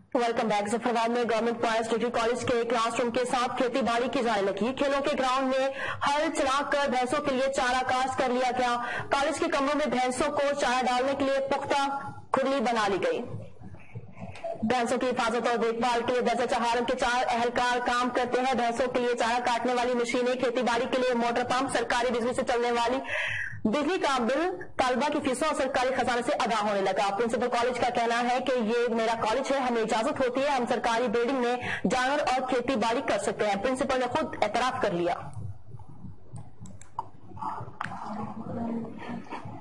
Welcome back. Zafarabad میں government boys degree college کے class room کے ساتھ کھیتی باڑی کی جانے لگی۔ کھیلوں کے گراؤنڈ میں ہل چلا کر بھینسوں کے لیے چارہ کاشت کر لیا گیا۔ کالج کے کمروں میں بھینسوں کو چارہ ڈالنے کے لیے پختہ کھرلی بنا لی گئی۔ بھینسوں کی حفاظت اور دیکھ بھال کے لیے درجہ چہارم کے 4 اہلکار کام کرتے ہیں۔ بھینسوں کے لیے چارہ کاٹنے والی مشینیں، کھیتی باڑی کے لیے موٹر پمپ، سرکاری بجلی سے چلنے والی بجلی کا بل طالبہ کی فیسوں اور سرکاری خزانے سے ادا ہونے لگا۔ پرنسپل کالج کا کہنا ہے کہ یہ میرا کالج ہے، ہمیں اجازت ہوتی ہے، ہم سرکاری بلڈنگ میں جانور اور کھیتی باڑی کر سکتے ہیں۔ پرنسپل نے خود اعتراف کر لیا۔